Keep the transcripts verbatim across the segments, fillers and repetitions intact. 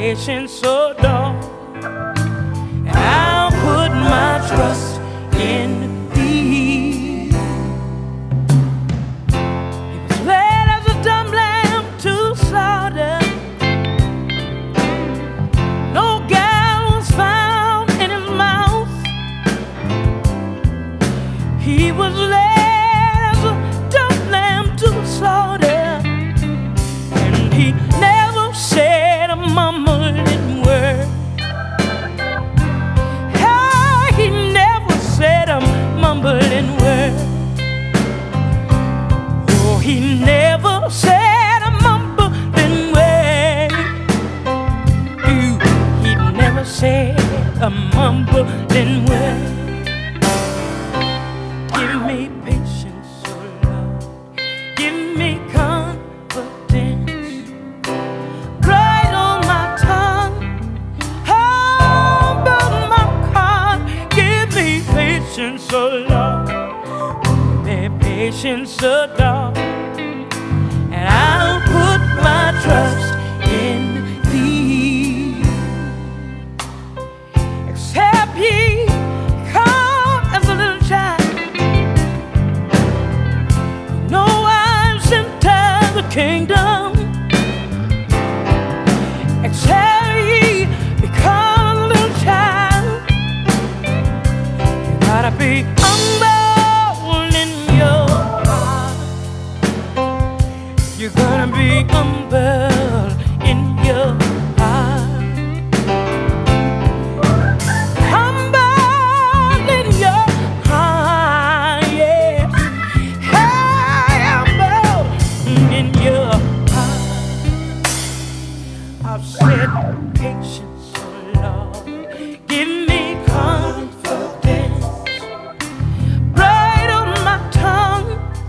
patience, oh Lord, and I'll put my trust in Thee. He was led as a dumb lamb to slaughter. No gall was found in His mouth. He was led as a dumb lamb to slaughter, and He never said a mumbling word. Oh, He never said a mumbling word. Oh, He never said a mumbling word. Ooh, He never said a mumbling word. Give me patience, oh Lord. Give me confidence. Right on my tongue, hold on my heart. Give me patience, oh Lord. Give me patience, oh Lord, and I'll put my trust in Thee. Except He come as a little child, no one's entered the kingdom. Except He become a little child, you gotta be humble in your heart. You're gonna be humble in your heart. Humble in your heart, yes. Hey, humble in your heart. I've said patience, oh Lord. Give me confidence. Right on my tongue,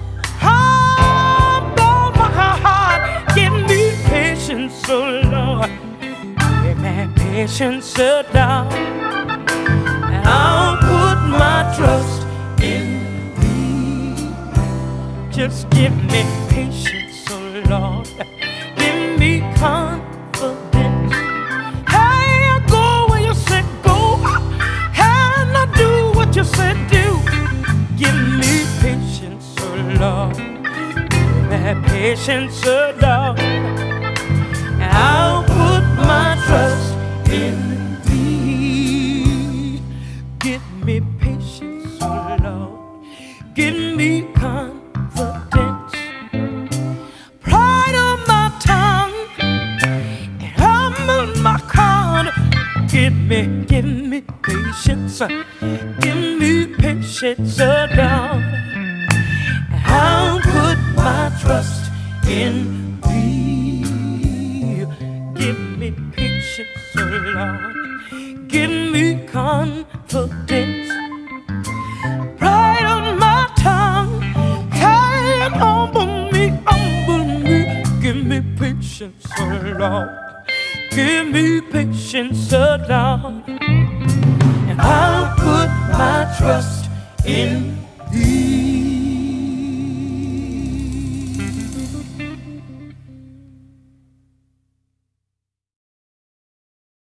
humble my heart. Give me patience, oh Lord. Give me patience, oh Lord, and I'll put my trust in Thee. Just give me patience, oh Lord. Give me confidence. Hey, I go where You said go, and I do what You said do. Give me patience, oh Lord. Give me patience, oh Lord, and I'll put my trust in Thee. Give me patience, oh Lord. Give me confidence. Pride on my tongue and humble my heart. Give me, give me patience. Give me patience, oh Lord, and I'll put my trust in Thee. Give me patience, oh Lord. Give me confidence. Right on my tongue, can't humble me, humble me. Give me patience, oh Lord. Give me patience, oh Lord.